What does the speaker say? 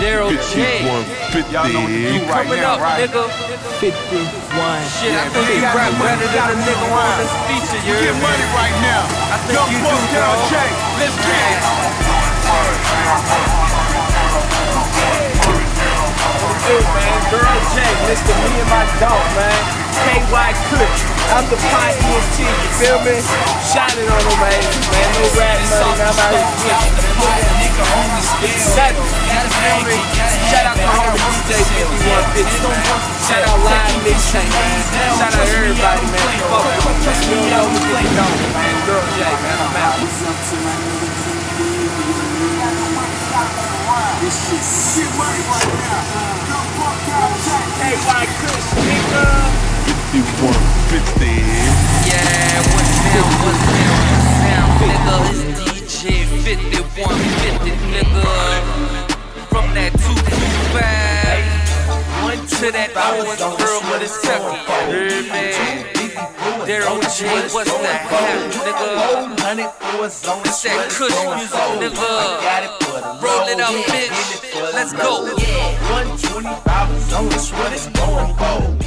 Darryl J. 5150. Y'all know what to do right Coming now, up, right? nigga. 51. Shit, I think you rap better than a nigga on this feature. You Get money right now. I think you do, Darryl J. Let's get it. Man, Darryl J, Mr. Me and my dog, man. KY Kush, I'm the pioneer chief, you feel me? Shining on them, man. Man, no rap money, I'm out here Shout out to homie DJ 5150. Shout out Live Mixtape, man. Shout out everybody, man. Fuck with them, man. You know what you know, man. Darryl J, man, I'm out. This shit money right now. KY Kush, nigga. 5150. Yeah, what's down, nigga? It's DJ 5150, nigga. From that 225 to that Owens girl with his Kentucky. Hey, man. Darryl J, what's that hap, nigga? It's that Kush music, nigga. Roll it up, bitch. Let's go. 125 is on the what it's going for.